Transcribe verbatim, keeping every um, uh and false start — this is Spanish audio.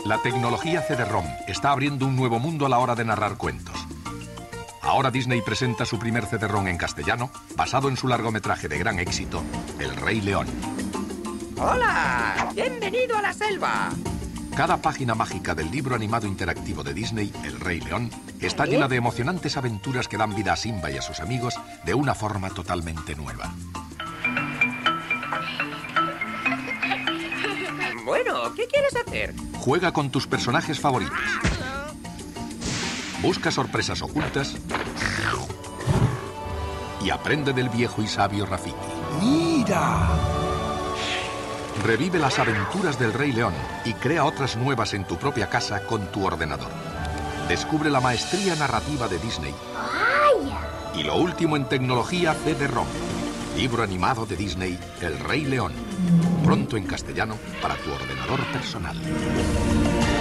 La tecnología C D ROM está abriendo un nuevo mundo a la hora de narrar cuentos. Ahora Disney presenta su primer C D ROM en castellano, basado en su largometraje de gran éxito, El Rey León. ¡Hola! ¡Bienvenido a la selva! Cada página mágica del libro animado interactivo de Disney, El Rey León, está llena de emocionantes aventuras que dan vida a Simba y a sus amigos de una forma totalmente nueva. Bueno, ¿qué quieres hacer? Juega con tus personajes favoritos. Busca sorpresas ocultas y aprende del viejo y sabio Rafiki. ¡Mira! Revive las aventuras del Rey León y crea otras nuevas en tu propia casa con tu ordenador. Descubre la maestría narrativa de Disney. Y lo último en tecnología C D ROM. Libro animado de Disney, El Rey León. Pronto en castellano para tu ordenador personal.